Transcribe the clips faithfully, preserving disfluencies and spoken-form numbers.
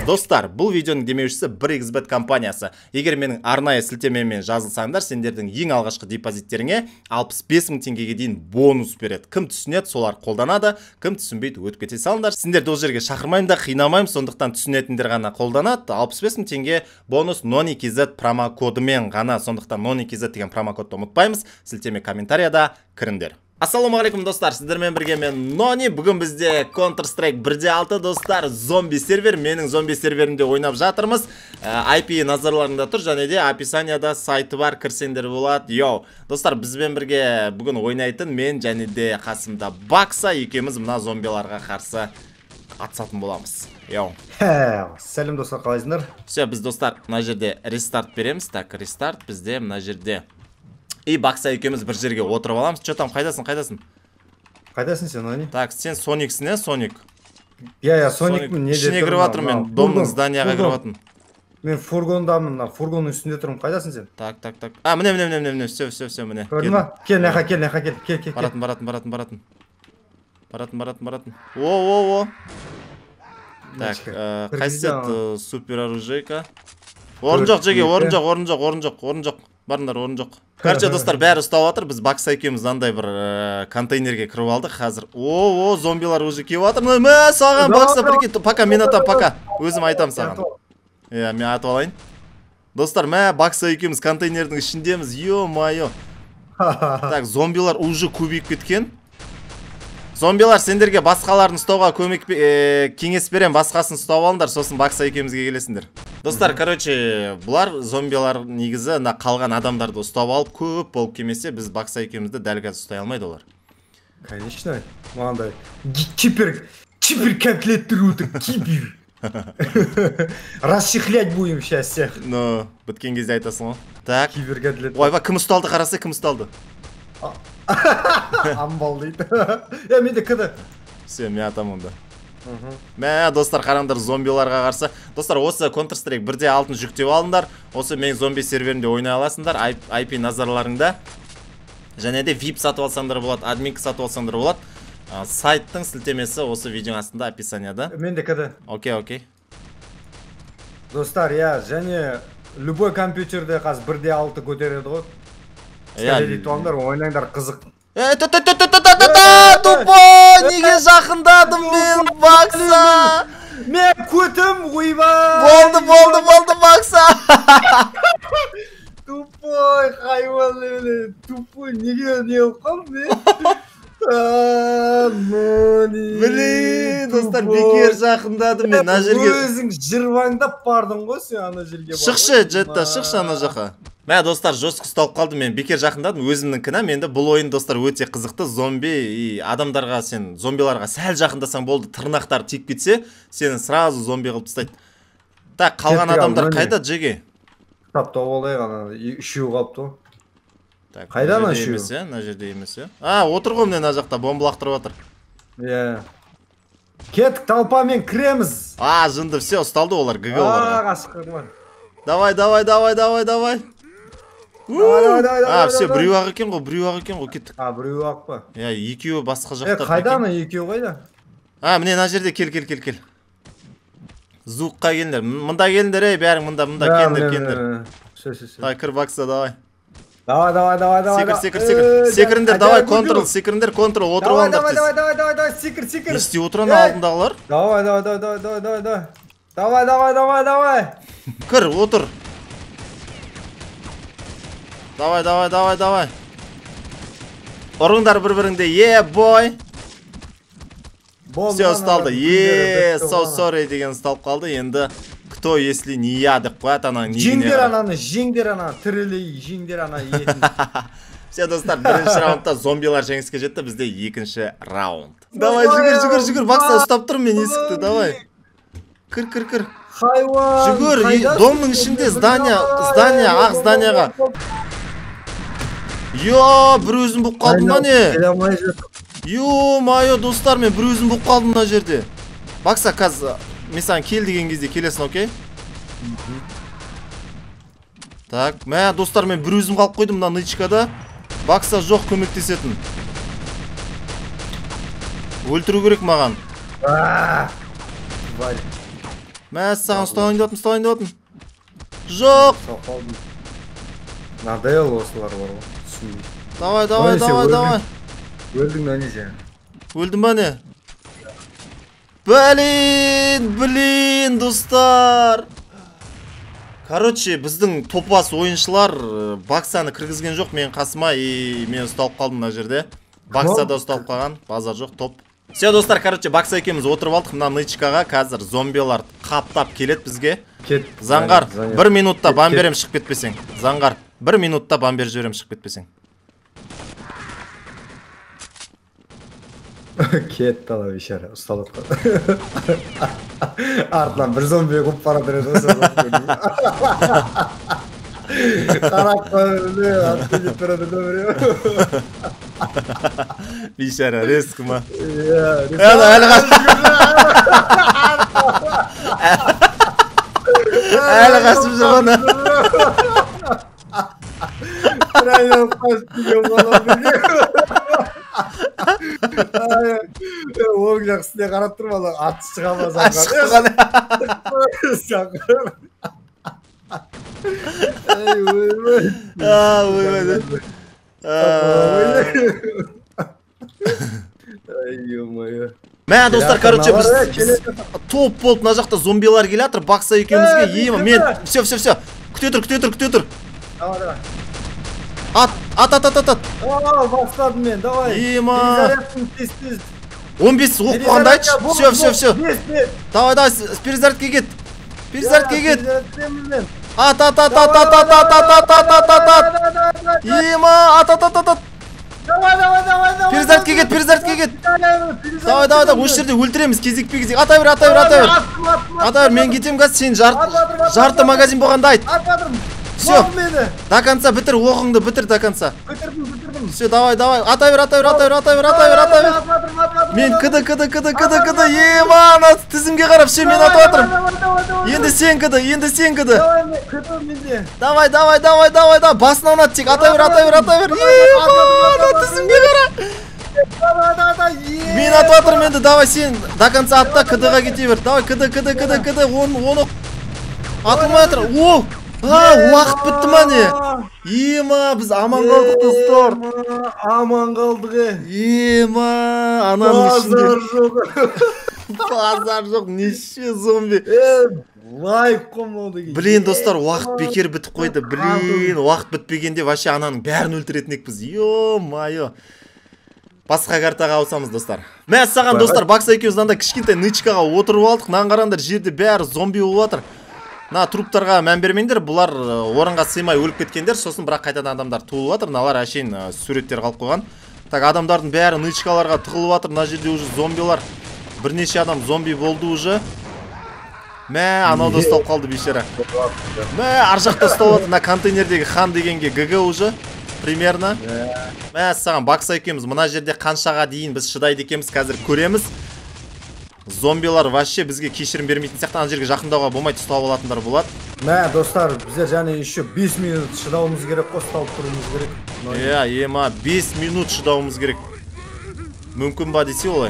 Достар, бұл видеоның демеушісі бір икс бет компаниясы. Егер менің арнайы сілтемемен жазылсаңдар, сендердің ең алғашқы депозиттеріңе алпыс бес мың теңгеге дейін бонус береді. Кім түсінеді, солар қолданады, кім түсінбейді, өтіп кете салыңдар. Сендерді ол жерге шақырмаймын да, қинамаймын, сондықтан түсінетіндер ғана қолданады. алпыс бес мың теңге бонус нон икс зет промокодымен ғана, сондықтан нон икс зет деген промокодты ұмытпаймыз. Сілтеме комментарияда кіріңдер. Ассалаумағалейкум достар, сіздермен бірге мен Нони. Бүгін бізде Counter-Strike бір де алты достар, зомби сервер. Менің зомби серверінде ойнап жатырмыз. ай пи назарларында тұр, және де описанияда сайты бар, кірсеңдер болады. Йоу, достар, бізбен бірге бүгін ойнайтын мен және де қасымда Бакса, екеуміз мына зомбиларға қарсы атысатын боламыз. Йоу. Сәлем достар, қалайсыңдар? Все, біз достар мына жерде рестарт береміз. Так, рестарт бізде мына жерде. И Бакса екеуміз бір жерге отырып аламыз. Че там, қайдасың, қайдасың? Қайдасың сен, Нони? Так, сен Сониксің, е, Соник? Я, я, Соникпін, не де ішіне кіріп атыр, мен домның зданияға кіріп атын. Мен фургондамын, фургонның үстінде тұрмын. Қайдасың сен? Так, так, так. А, міне, міне, міне, міне, все, все, все, міне. Көрдің ба? Кел, неқа, кел, неқа, кел, кел, кел. Баратын, баратын, баратын, баратын. Баратын, баратын, баратын. О, о, о. Так, қайсет супер оружейка. Орын жоқ, жеге, орын жоқ, орын жоқ, орын жоқ, орын жоқ. Барындар, орын жоқ. Короче, достар, бәрі ұстап атыр. Біз Бакса екеуміз андай бір контейнерге кіріп алдық. Қазір. О, о, зомбилар уже келіп атыр. Мә, саған Бакса прикинь. Пока, мен атам, пока. Өзім айтам саған. Иә, мен атып алайын. Достар, мә, Бакса екеуміз контейнердің ішіндеміз. Ё-майо. Так, зомбилар уже көбейіп кеткен. Зомбилар, сендерге басқаларын ұстауға көмек кеңес берем, басқасын ұстап алыңдар, сосын Бакса екеумізге келесіңдер. Достар, короче, бұлар зомбилар негізі қалған адамдарды ұстап алып, көп болып келмесе, біз Бакса екеумізді дәл қазір ұстай алмайды олар. Конечно, маңдай. Кипер, кипер котлеттер өтіп, кипер. Расчехлять будем сейчас всех. Ну, біткен кезде айтасың ғой. Так. Кипер котлеттер. Ойба, кім ұсталды, қарасы, кім ұсталды? Амбал дейді. Е, менде кіді. Все, мен атам онда. Мә, достар, қараңдар зомбиларға қарсы. Достар, осы Counter-Strike бір де алтыны жүктеп алыңдар. Осы мен зомби серверінде ойнай аласыңдар. ай пи назарларыңда. Және де ви ай пи сатып алсаңдар болады, админка сатып алсаңдар болады. Сайттың сілтемесі осы видеоның астында описанияда. Менде кіді. Окей, окей. Достар, я, және любой компьютерде қаз бір де алты көтереді ғой. Сәлелі туандар, ойнаңдар қызық. Тупой, неге жақындадым мен, Бакса? Мен көтім, ойбай! Болды, болды, болды, Бакса! Тупой, хайуан, тупой, неге не ұқым, мен? Блин, достар, бекер жақындадым мен, ана жерге... Өзің жырваңдап бардың ғой сен ана жерге бардың. Шықшы, жетті, шықшы ана жаққа. Мә, достар, жосқы ұсталып қалды, мен бекер жақындадым, өзімнің кінә, менді бұл ойын, достар, өте қызықты. Зомби, адамдарға сен, зомбиларға сәл жақындасаң болды, тырнақтар тиіп кетсе, сені сразу зомби қылып тастайды. Так, қалған адамдар қайда, жеге? Тапта олай ғана, үшеу қалыпты. Қайда ма үшеу? Мына жерде емес, е? А, отыр ғой міне мына жақта, бомба лақтырып отыр. Иә. Кеттік, толпамен кіреміз. А, жынды, все, ұсталды олар, гэ гэ оларға. А, қасыққырман. Давай, давай, давай, давай, давай. А, все, біреу ақ екен ғой, біреу ақ екен ғой, кеттік. А, біреу ақ па? Иә, екеуі басқа жақтар. Е, қайда ма екеуі қайда? А, міне мына жерде, кел, кел, кел, кел. Звукқа келіңдер, мында келіңдер, ей, бәрің мында, мында келіңдер, келіңдер. Давай, кір Бакса, давай. Давай, давай, давай, давай. Секір, секір, секір. Секіріндер, давай, контрол, секіріндер, контрол, отырып алыңдар. Давай, давай, давай, давай, давай, секір, секір. Не істей отыран алдындағылар? Давай, давай, давай, давай, давай, давай, давай. Давай, давай, давай, давай. Кір, отыр. Давай, давай, давай, давай. Ұрыңдар бір-біріңде, е, бой. Все, ұсталды. Е, so sorry деген ұсталып қалды. Енді, кто, если не я, деп қояд, ана негіне. Жеңдер ананы, жеңдер ана, тірілей, жеңдер ана етін. Все, достар, бірінші раундта зомбилар жеңіске жетті, бізде екінші раунд. Давай, жүгір, жүгір, жүгір, Бакса, ұстап тұр мен есікті, давай. Кір, кір, кір. Хайуан. Жүгір, домның ішінде здания, здания, ақ зданияға. Йо, бір өзім бұқ қалдым ма не? Йо, майо, достар, мен бір өзім бұқ қалдым мына жерде. Бакса, қаз, мен саған кел деген кезде келесің, окей? Так, мә, достар, мен бір өзім қалып қойдым мына нычкада. Бакса жоқ, көмектесетін. Өлтіру керек маған. Мә саған ұстайын деп отырмын, ұстайын деп отырмын. Жоқ. Надоел осылар бар ғой. Түсінбеймін. Давай, давай, давай, давай. Өлдің бе не сен? Өлдім бе не? Блин, блин, достар. Короче, біздің топас ойыншылар баксаны кіргізген жоқ мен қасыма, и мен ұсталып қалдым мына жерде. Бакса да ұсталып қалған, базар жоқ, топ. Все, достар, короче, бакса екеуміз отырып алдық мына нычкаға. Қазір зомбилар қаптап келет бізге. Кет. Заңғар, бір минутта бам берем шығып кетпесең. Заңғар, бір минутта бам бер жіберем шығып кетпесең. Кет тала бейшара, ұсталып қалды. Артынан бір зомби қуып бара береді осы. Қарап қойды, атты кет береді көмірі. Бейшара, резкі ма? Әлі Әлі қасып жүрғаны. Бір айнап қасып деген болам деген. Оң жақсыне қарап тұрмалы, аты шыға ма Заңғар? Аты шыққан. Заңғар. Ай, ойбай. Ай, ё-моё. Мә, достар, короче, біз топ болып мына жақта зомбилар келатыр, бакса екеумізге ема. Мен, все, все, все. Күте тұр, күте тұр, күте тұр. Давай, давай. Ат, ат, ат, ат, ат. О, бастадым мен, давай. Ема. Перезарядтың тез-тез. он бес оқ болғанда айтшы. Все, все, все. Давай, давай, перезарядке кет. Перезарядке кет. Ат, ат, ат, ат, ат, ат, ат, ат, ат, ат, ат, ат, ат. Ема, ат, ат, ат, ат, ат. Давай, давай, давай, давай. Перезарядке кет, перезарядке кет. Давай, давай, давай, осы жерде өлтіреміз, кезекпе кезек. Атай бер, атай бер, атай бер. Атай бер, мен кетем қазір, сен жарты магазин болғанда айт. Все, до конца бітір, оғыңды бітір до конца. Бітірдім, бітірдім. Все, давай, давай, атай бер, атай бер, атай бер, атай бер, атай бер, атай бер. Мен кыды, кыды, кыды, кыды, кыды. Ема, ана тізімге қарап, все, мен атып атырым. Енді сен кыды, енді сен кыды. Давай, давай, давай, давай, давай, басынан ат тек, атай бер, атай бер, атай бер. Ема, ана тізімге қара. Мен атып атырым енді, давай сен до конца атта кыдыға кете бер. Давай, кыды, кыды, кыды, кыды, оны атылмай атыр. О, уақыт бітті ма не? Ема, біз аман қалдық достар. Аман қалдық е. Ема, ананың ішінде. Базар жоқ. Базар жоқ, неше зомби. Лайк қомауды кейін. Блин, достар, уақыт бекер бітіп қойды. Блин, уақыт бітпегенде вообще ананың бәрін өлтіретін екпіз. Ё-майо. Басқа картаға ауысамыз, достар. Мә, саған, достар, бакса екеуміз анда кішкентай нычкаға отырып алдық. Нан қараңдар, жерде бәрі зомби болып жатыр. На труптарға мән бермеңдер, бұлар орынға сыймай өліп кеткендер, сосын бірақ қайтадан адамдар туылып жатыр. Мыналар әшейін суреттер қалып қойған. Так, адамдардың бәрі нычкаларға тығылып жатыр. Мына жерде уже зомбилар. Бірнеше адам зомби болды уже. Мә, анау да ұсталып қалды бейшара. Мә, ар жақта ұсталып жатыр. Мына контейнердегі хан дегенге ГГ уже. Примерно. Мә, саған бакса екеміз. Мына жерде қаншаға дейін біз шыдайды екеміз, қазір көреміз. Зомбилар вообще бізге кешірім бермейтін сияқты, ана жерге жақындауға болмайды, ұстап алатындар болады. Мә, достар, біздер және еще бес минут шыдауымыз керек, қосталып тұруымыз керек. Иә, ема, бес минут шыдауымыз керек. Мүмкін ба десе олай?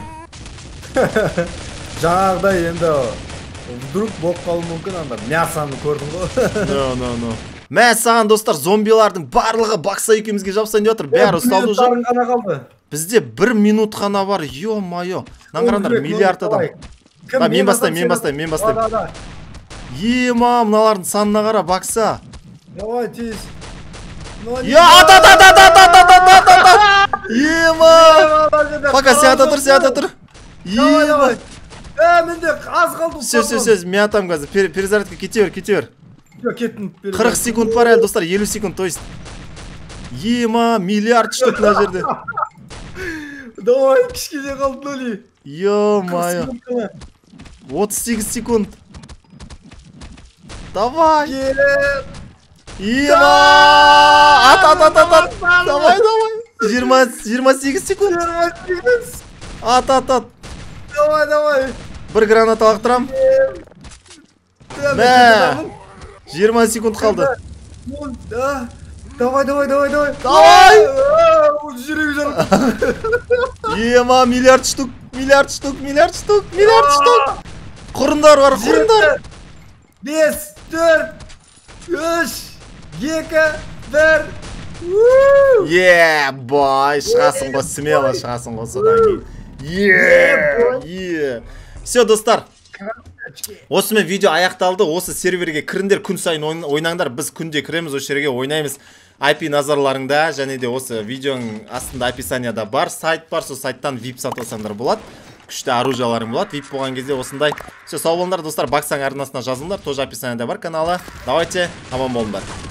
Жаңағыдай енді вдруг болып қалу мүмкін, анда мясаны көрдің ғой. No, no, no. Мә, саған достар, зомбилардың барлығы бакса екеумізге жапсайын деп отыр. Бәрі ұсталды уже. Бізде бір минут қана бар, ё-майо. Нан қараңдар, миллиард адам. Мен бастайым, мен бастайым, мен бастайым. Ема, мыналардың санына қара, бакса. Давай, тез. Я, ат, ат, ат, ат, ат, ат, ат, ат, ат, ат. Ема. Пока, сен ата тұр, сен ата тұр. Ема. Ә, менде аз қалды. Все, все, все, мен атам қазір. Перезарядка кете бер, кете бер. Кеттім. қырық секунд бар әлі, достар, елу секунд, то есть. Ема, миллиард штук мына жерде. Давай, кішкене қалды нөли. Ё-майо. отыз сегіз секунд. Давай. Ема. Ат, ат, ат, ат, ат. Давай, давай. жиырма сегіз секунд. Ат, ат, ат. Давай, давай. Бір граната лақтырам. Мә. жиырма секунд қалды. Давай, давай, давай, давай. Давай. Жүрегі жарып. Ема, миллиард штук, миллиард штук, миллиард штук, миллиард штук. Құрындар бар, құрындар. бес, төрт, үш, екі, бір. Е, бай, шығасың ғой, смело шығасың ғой содан кейін. Е, е. Все, достар. Осымен видео аяқталды. Осы серверге кіріңдер, күн сайын ойнаңдар. Біз күнде кіреміз, осы жерге ойнаймыз. ай пи назарларыңда, және де осы видеоның астында описанияда бар сайт бар. Сол сайттан вип сатып алсаңдар болады. Күшті оружияларың болады. вип болған кезде осындай. Все, сау болыңдар, достар. Баксаң арнасына жазыңдар. Тоже описанияда бар каналы. Давайте, аман болыңдар.